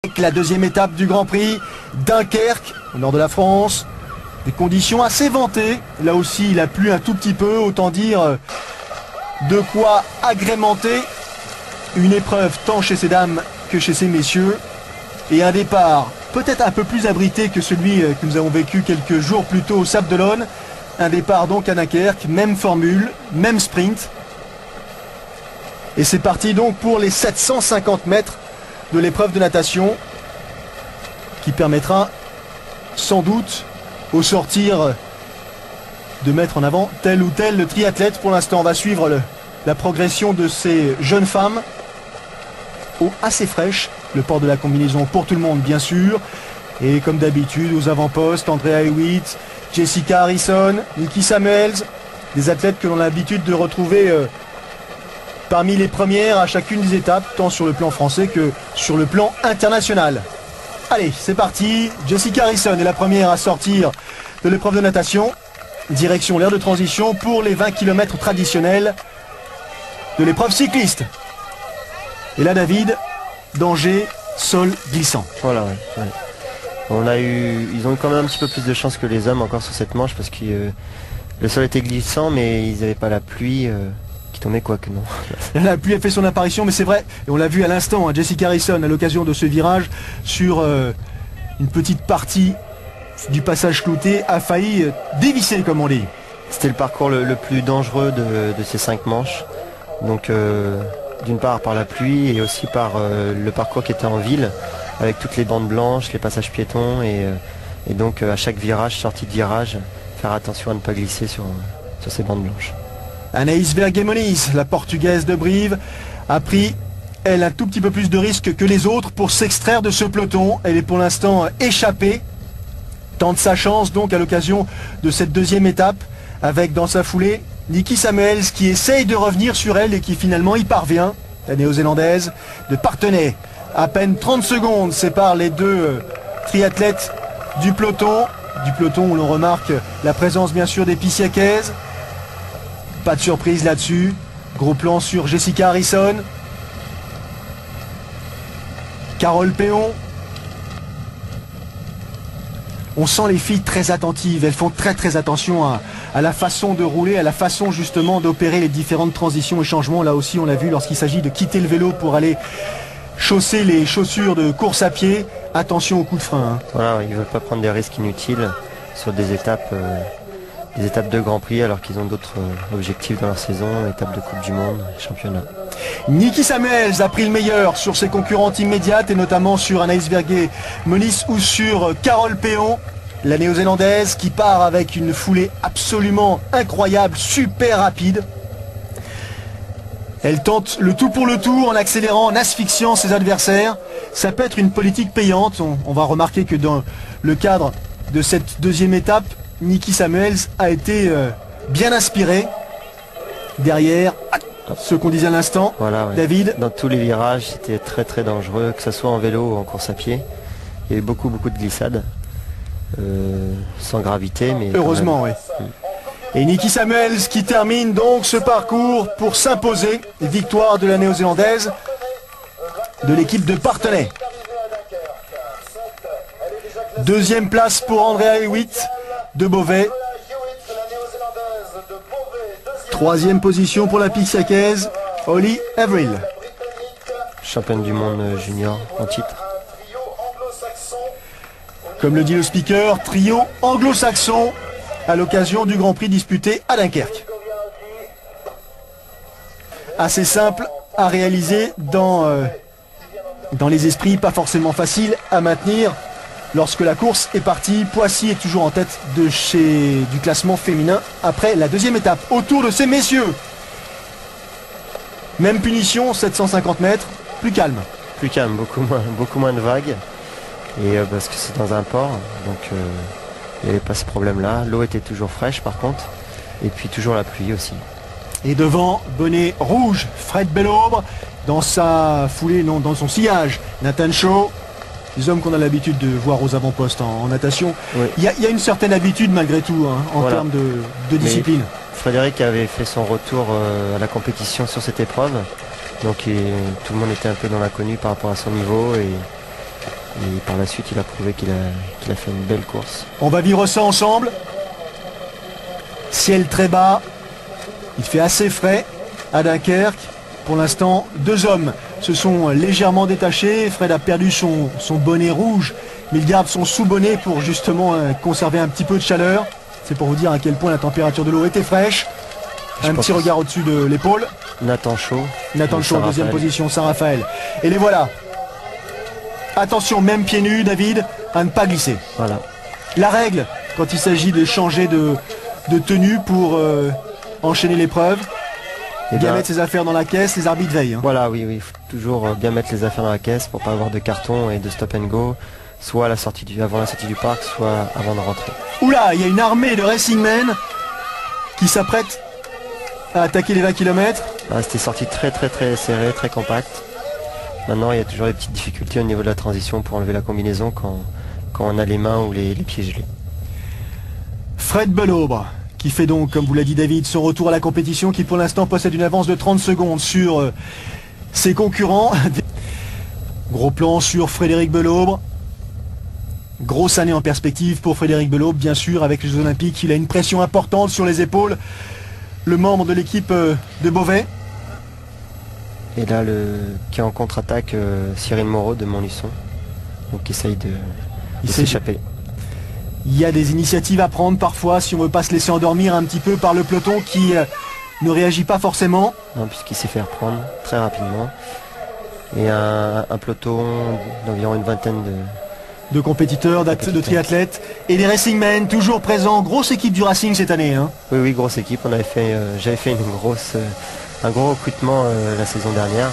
La deuxième étape du Grand Prix, Dunkerque, au nord de la France. Des conditions assez ventées. Là aussi, il a plu un tout petit peu, autant dire de quoi agrémenter une épreuve tant chez ces dames que chez ces messieurs. Et un départ peut-être un peu plus abrité que celui que nous avons vécu quelques jours plus tôt au Sable d'Olonne. Un départ donc à Dunkerque, même formule, même sprint. Et c'est parti donc pour les 750 mètres de l'épreuve de natation qui permettra sans doute au sortir de mettre en avant tel ou tel triathlète. Pour l'instant, on va suivre la progression de ces jeunes femmes assez fraîches. Le port de la combinaison pour tout le monde, bien sûr. Et comme d'habitude, aux avant-postes, Andrea Hewitt, Jessica Harrison, Nikki Samuels, des athlètes que l'on a l'habitude de retrouver parmi les premières à chacune des étapes, tant sur le plan français que sur le plan international. Allez, c'est parti. Jessica Harrison est la première à sortir de l'épreuve de natation. Direction l'aire de transition pour les 20 km traditionnels de l'épreuve cycliste. Et là, David, danger, sol glissant. Voilà, ouais. Ils ont eu quand même un petit peu plus de chance que les hommes encore sur cette manche parce que le sol était glissant, mais ils n'avaient pas la pluie qui tombait, quoique non. La pluie a fait son apparition, mais c'est vrai, et on l'a vu à l'instant, hein, Jessica Harrison à l'occasion de ce virage sur une petite partie du passage clouté a failli dévisser, comme on dit. C'était le parcours le plus dangereux de ces 5 manches. Donc d'une part par la pluie et aussi par le parcours qui était en ville, avec toutes les bandes blanches, les passages piétons et donc à chaque virage, sortie de virage, faire attention à ne pas glisser sur ces bandes blanches. Anaïs Vergues-Moniz, la portugaise de Brive, a pris, elle, un tout petit peu plus de risque que les autres pour s'extraire de ce peloton. Elle est pour l'instant échappée. Tente sa chance donc à l'occasion de cette deuxième étape, avec dans sa foulée Nikki Samuels qui essaye de revenir sur elle et qui finalement y parvient. La néo-zélandaise de Parthenay. À peine 30 secondes séparent les deux triathlètes du peloton. Du peloton où l'on remarque la présence bien sûr des Pissiakaises. Pas de surprise là-dessus. Gros plan sur Jessica Harrison. Carole Péon. On sent les filles très attentives. Elles font très attention à la façon de rouler, à la façon justement d'opérer les différentes transitions et changements. Là aussi, on l'a vu lorsqu'il s'agit de quitter le vélo pour aller chausser les chaussures de course à pied. Attention au coup de frein. Hein. Voilà, ils ne veulent pas prendre des risques inutiles sur des étapes de Grand Prix alors qu'ils ont d'autres objectifs dans leur saison, étapes de Coupe du Monde, championnat. Nikki Samuels a pris le meilleur sur ses concurrentes immédiates et notamment sur Anaïs Vergues-Moniz ou sur Carole Péon, la néo-zélandaise qui part avec une foulée absolument incroyable, super rapide. Elle tente le tout pour le tout en accélérant, en asphyxiant ses adversaires. Ça peut être une politique payante. On va remarquer que dans le cadre de cette deuxième étape, Nikki Samuels a été bien inspirée. Derrière, ce qu'on disait à l'instant, voilà, ouais. David. Dans tous les virages, c'était très dangereux, que ce soit en vélo ou en course à pied. Il y a eu beaucoup de glissades, sans gravité, mais heureusement, oui. Et Nikki Samuels qui termine donc ce parcours pour s'imposer. Victoire de la néo-zélandaise de l'équipe de Parthenay. Deuxième place pour Andrea Hewitt de Beauvais. Troisième position pour la Pissiakaise, Holly Avril. Championne du monde junior en titre. Comme le dit le speaker, trio anglo-saxon à l'occasion du Grand Prix disputé à Dunkerque. Assez simple à réaliser dans les esprits, pas forcément facile à maintenir lorsque la course est partie. Poissy est toujours en tête du classement féminin après la deuxième étape. Autour de ces messieurs, même punition, 750 mètres, plus calme. Plus calme, beaucoup moins de vagues. Et parce que c'est dans un port, donc il n'y avait pas ce problème-là. L'eau était toujours fraîche par contre, et puis toujours la pluie aussi. Et devant, bonnet rouge, Fred Bellobre, dans sa foulée, non, dans son sillage, Nathan Shaw, les hommes qu'on a l'habitude de voir aux avant-postes en natation. Oui. Il y a une certaine habitude malgré tout, hein, en termes de discipline. Frédéric avait fait son retour à la compétition sur cette épreuve, donc tout le monde était un peu dans l'inconnu par rapport à son niveau, et Et par la suite, il a prouvé qu'il a fait une belle course. On va vivre ça ensemble. Ciel très bas. Il fait assez frais à Dunkerque. Pour l'instant, 2 hommes se sont légèrement détachés. Fred a perdu son bonnet rouge, mais il garde son sous-bonnet pour justement conserver un petit peu de chaleur. C'est pour vous dire à quel point la température de l'eau était fraîche. Un petit regard au-dessus de l'épaule. Nathan Chaud. Nathan Chaud, deuxième position, Saint-Raphaël. Et les voilà. Attention, même pieds nus, David, à ne pas glisser. Voilà. La règle, quand il s'agit de changer de tenue pour enchaîner l'épreuve, bien mettre ses affaires dans la caisse, les arbitres veillent. Hein. Voilà, oui, il faut toujours bien mettre les affaires dans la caisse pour pas avoir de carton et de stop and go, soit à la sortie avant la sortie du parc, soit avant de rentrer. Oula, il y a une armée de racingmen qui s'apprête à attaquer les 20 km. Ah, c'était sorti très serré, très compact. Maintenant, il y a toujours des petites difficultés au niveau de la transition pour enlever la combinaison quand on a les mains ou les pieds gelés. Fred Belaubre, qui fait donc, comme vous l'a dit David, son retour à la compétition, qui pour l'instant possède une avance de 30 secondes sur ses concurrents. Gros plan sur Frédéric Belaubre. Grosse année en perspective pour Frédéric Belaubre, bien sûr, avec les Jeux Olympiques. Il a une pression importante sur les épaules. Le membre de l'équipe de Beauvais. Et là, qui est en contre-attaque, Cyril Moreau de Montluçon, donc qui essaye de s'échapper. Il y a des initiatives à prendre parfois si on ne veut pas se laisser endormir un petit peu par le peloton qui ne réagit pas forcément. Non, puisqu'il s'est fait reprendre très rapidement. Et un peloton d'environ une vingtaine de compétiteurs, de triathlètes. Et les Racingmen, toujours présents. Grosse équipe du Racing cette année. Hein. Oui, grosse équipe. J'avais fait un gros recrutement la saison dernière,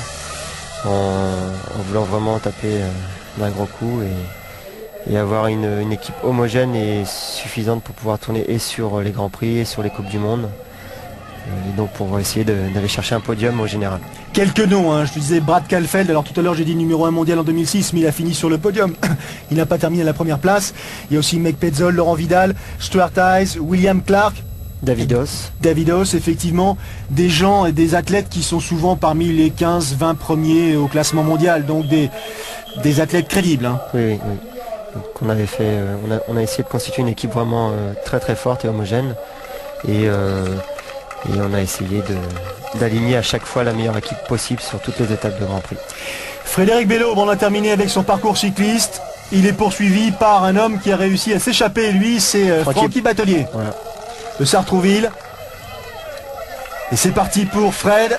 en voulant vraiment taper d'un gros coup et avoir une équipe homogène et suffisante pour pouvoir tourner et sur les Grands Prix et sur les Coupes du Monde. Et donc pour essayer d'aller chercher un podium au général. Quelques noms, hein. Je te disais Brad Kalfeld, alors tout à l'heure j'ai dit numéro 1 mondial en 2006, mais il a fini sur le podium. Il n'a pas terminé à la première place. Il y a aussi Meg Petzol, Laurent Vidal, Stuart Hayes, William Clark. Davidos, effectivement, des gens et des athlètes qui sont souvent parmi les 15-20 premiers au classement mondial, donc des athlètes crédibles. Hein. Oui. Donc on a essayé de constituer une équipe vraiment très forte et homogène. Et on a essayé d'aligner à chaque fois la meilleure équipe possible sur toutes les étapes de Grand Prix. Frédéric Belaubre, on a terminé avec son parcours cycliste. Il est poursuivi par un homme qui a réussi à s'échapper, lui, c'est Francky Batelier. Voilà. De Sartrouville. Et c'est parti pour Fred.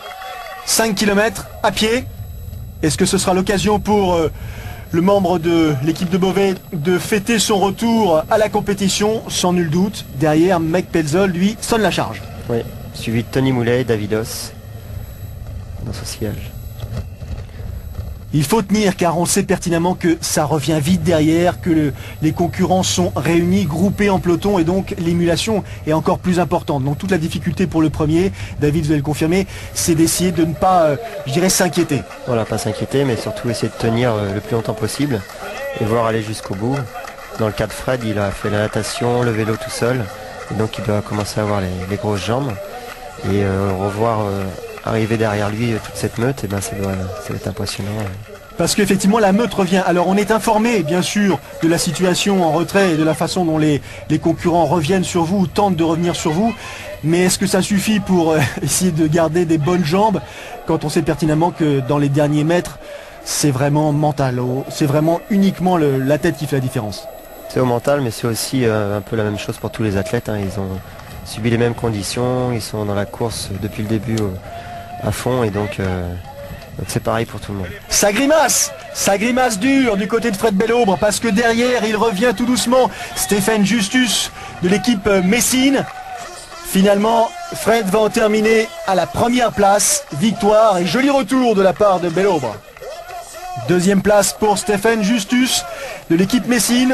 5 km à pied. Est-ce que ce sera l'occasion pour le membre de l'équipe de Beauvais de fêter son retour à la compétition? Sans nul doute. Derrière, Meg Petzol, lui, sonne la charge. Oui, suivi de Tony Moulet et Davidos dans son sillage. Il faut tenir car on sait pertinemment que ça revient vite derrière, que les concurrents sont réunis, groupés en peloton et donc l'émulation est encore plus importante. Donc toute la difficulté pour le premier, David vous allez le confirmer, c'est d'essayer de ne pas, je dirais, s'inquiéter. Voilà, pas s'inquiéter mais surtout essayer de tenir le plus longtemps possible et voir aller jusqu'au bout. Dans le cas de Fred, il a fait la natation, le vélo tout seul et donc il doit commencer à avoir les grosses jambes et revoir arriver derrière lui toute cette meute, et ben ça va être impressionnant. Parce qu'effectivement la meute revient. Alors on est informé bien sûr de la situation en retrait et de la façon dont les concurrents reviennent sur vous ou tentent de revenir sur vous. Mais est-ce que ça suffit pour essayer de garder des bonnes jambes quand on sait pertinemment que dans les derniers mètres c'est vraiment mental, c'est vraiment uniquement la tête qui fait la différence? C'est au mental mais c'est aussi un peu la même chose pour tous les athlètes. Hein. Ils ont subi les mêmes conditions, ils sont dans la course depuis le début à fond et donc c'est pareil pour tout le monde. Ça grimace dur du côté de Fred Belaubre parce que derrière il revient tout doucement Stéphane Justus de l'équipe Messine. Finalement Fred va en terminer à la première place, victoire et joli retour de la part de Belaubre. Deuxième place pour Stéphane Justus de l'équipe Messine.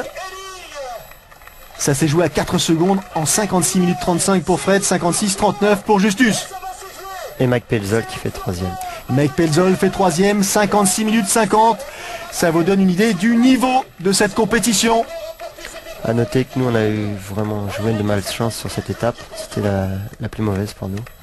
Ça s'est joué à 4 secondes en 56 minutes 35 pour Fred, 56-39 pour Justus. Et Mike Pelzol qui fait troisième. Mike Pelzol fait troisième, 56 minutes 50. Ça vous donne une idée du niveau de cette compétition. À noter que nous on a eu vraiment joué de malchance sur cette étape. C'était la plus mauvaise pour nous.